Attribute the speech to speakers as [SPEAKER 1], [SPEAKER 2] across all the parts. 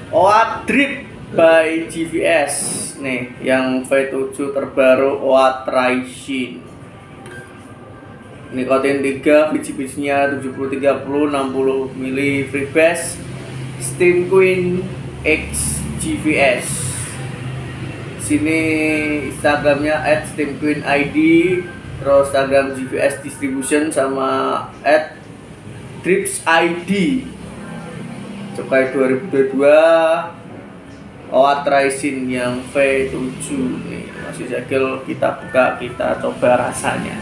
[SPEAKER 1] OAT Drip by GVS nih, yang V7 terbaru OAT Rising. Nikotin 3, biji-bijinya 70-30, 60 mili freebase. Steam Queen X GVS. Sini Instagramnya @steamqueenid, terus Instagram GVS Distribution sama @dripsid. Cukai 2022 OAT Rising yang V7 nih, masih segel, kita buka, kita coba rasanya.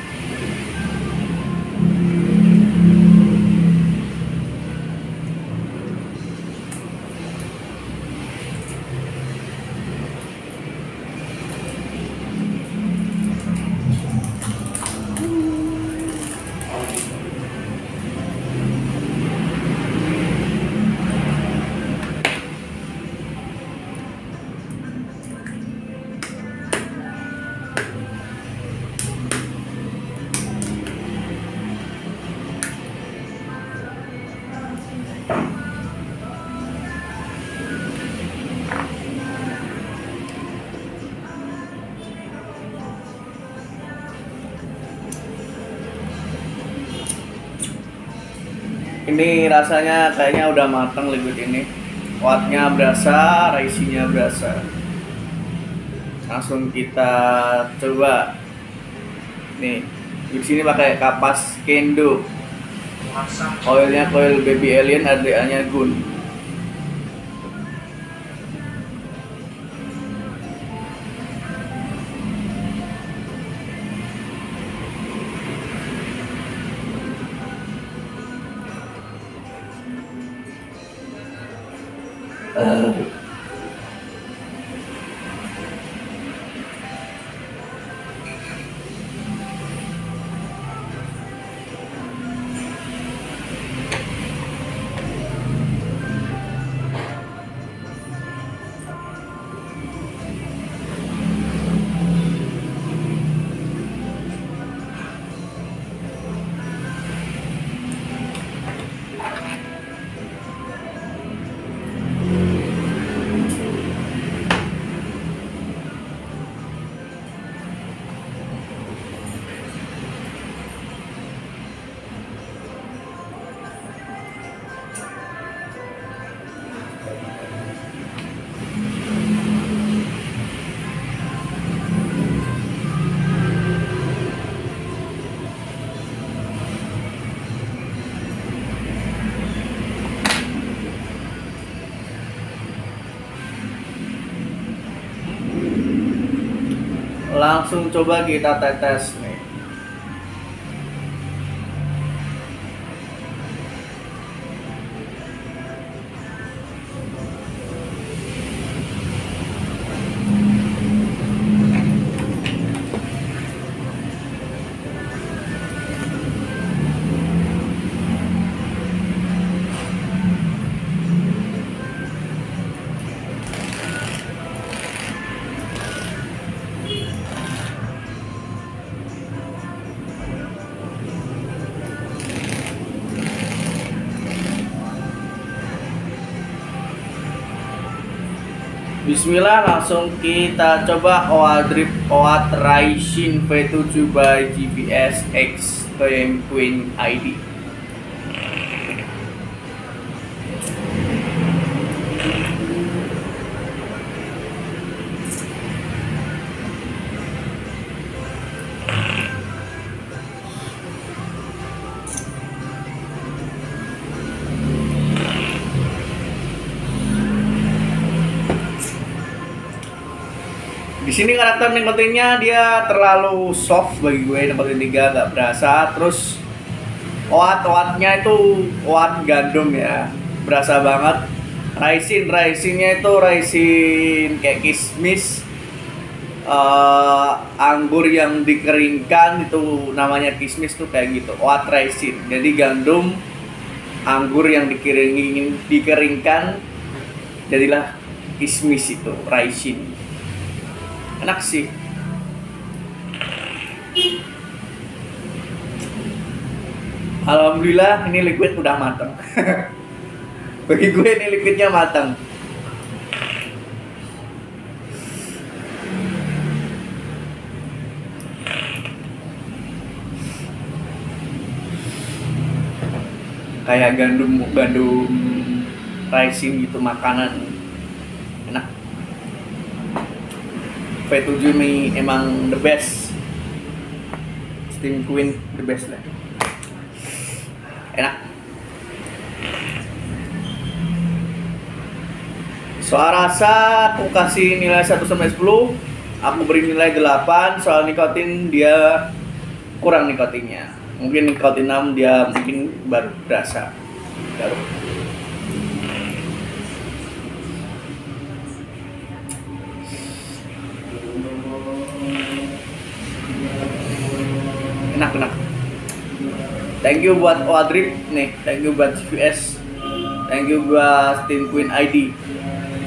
[SPEAKER 1] Ini rasanya kayaknya udah matang liquid ini. Wattnya berasa, risingnya berasa. Langsung kita coba. Nih, di sini pakai kapas Kendo. Koilnya koil Baby Alien, RDA-nya Gun. Langsung coba kita tetes nih. Bismillah, langsung kita coba OAT Rising V7 by GVS X Steam Queen ID. Di sini karakter nikotinnya dia terlalu soft bagi gue, nikotin 3 gak berasa. Terus OAT-OAT-nya itu OAT gandum ya, berasa banget. Risingnya itu rising kayak kismis, anggur yang dikeringkan itu namanya kismis tuh kayak gitu. OAT rising, jadi gandum anggur yang dikeringkan jadilah kismis, itu rising. Enak sih. Alhamdulillah ini liquid udah matang. Bagi gue ini liquidnya matang. kayak gandum rising gitu, makanan enak. V7 ini emang the best. Steam Queen the best lah, enak. Soal rasa aku kasih nilai 1/10. Aku beri nilai 8. Soal nikotin dia kurang nikotinnya. Mungkin nikotin 6, dia mungkin baru berasa. Baru. Enak. Thank you buat Oadrip nih, thank you buat CVS, thank you buat Steam Queen ID.